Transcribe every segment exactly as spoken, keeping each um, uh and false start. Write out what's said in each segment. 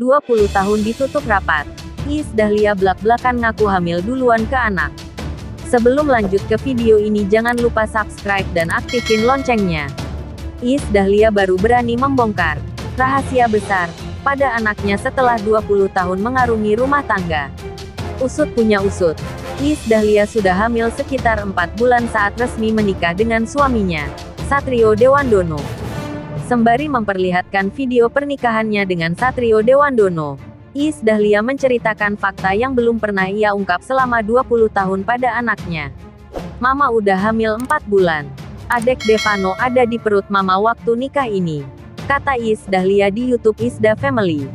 dua puluh tahun ditutup rapat. Iis Dahlia blak-blakan ngaku hamil duluan ke anak. Sebelum lanjut ke video ini jangan lupa subscribe dan aktifin loncengnya. Iis Dahlia baru berani membongkar rahasia besar pada anaknya setelah dua puluh tahun mengarungi rumah tangga. Usut punya usut, Iis Dahlia sudah hamil sekitar empat bulan saat resmi menikah dengan suaminya, Satrio Dewandono. Sembari memperlihatkan video pernikahannya dengan Satrio Dewandono, Iis Dahlia menceritakan fakta yang belum pernah ia ungkap selama dua puluh tahun pada anaknya. Mama udah hamil empat bulan. Adek Devano ada di perut mama waktu nikah ini, kata Iis Dahlia di YouTube Isda Family.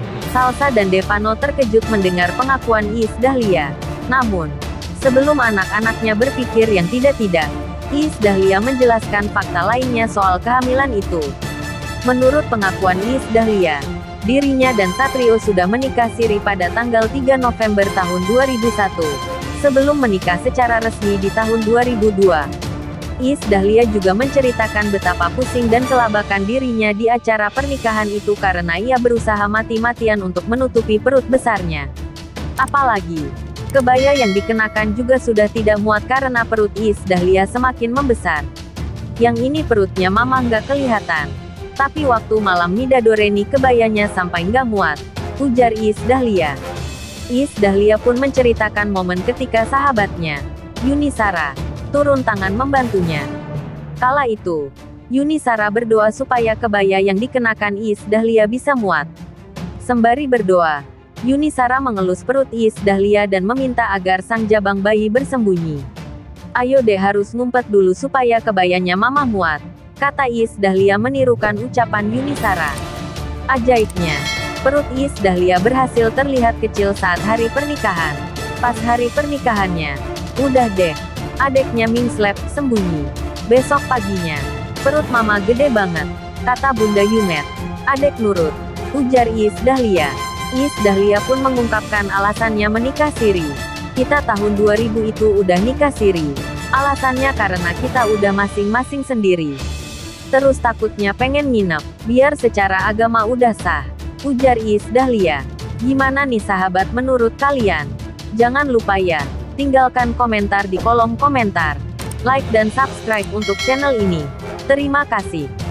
Salsa dan Devano terkejut mendengar pengakuan Iis Dahlia. Namun, sebelum anak-anaknya berpikir yang tidak-tidak, Iis Dahlia menjelaskan fakta lainnya soal kehamilan itu. Menurut pengakuan Iis Dahlia, dirinya dan Satrio sudah menikah siri pada tanggal tiga November tahun dua ribu satu, sebelum menikah secara resmi di tahun dua ribu dua. Iis Dahlia juga menceritakan betapa pusing dan kelabakan dirinya di acara pernikahan itu karena ia berusaha mati-matian untuk menutupi perut besarnya. Apalagi, kebaya yang dikenakan juga sudah tidak muat karena perut Iis Dahlia semakin membesar. Yang ini perutnya mama nggak kelihatan. Tapi waktu malam Midadoreni kebayanya sampai nggak muat, ujar Iis Dahlia. Iis Dahlia pun menceritakan momen ketika sahabatnya, Yuni Shara, turun tangan membantunya. Kala itu, Yuni Shara berdoa supaya kebaya yang dikenakan Iis Dahlia bisa muat. Sembari berdoa, Yuni Shara mengelus perut Iis Dahlia dan meminta agar sang jabang bayi bersembunyi. Ayo deh harus ngumpet dulu supaya kebayanya mama muat, kata Iis Dahlia menirukan ucapan Yuni Shara. Ajaibnya, perut Iis Dahlia berhasil terlihat kecil saat hari pernikahan. Pas hari pernikahannya, udah deh, adeknya Mingslep sembunyi. Besok paginya, perut mama gede banget, kata Bunda Yunet. Adek nurut, ujar Iis Dahlia. Iis Dahlia pun mengungkapkan alasannya menikah siri. Kita tahun dua ribu itu udah nikah siri. Alasannya karena kita udah masing-masing sendiri. Terus takutnya pengen nginep, biar secara agama udah sah, ujar Iis Dahlia. Gimana nih sahabat menurut kalian? Jangan lupa ya, tinggalkan komentar di kolom komentar. Like dan subscribe untuk channel ini. Terima kasih.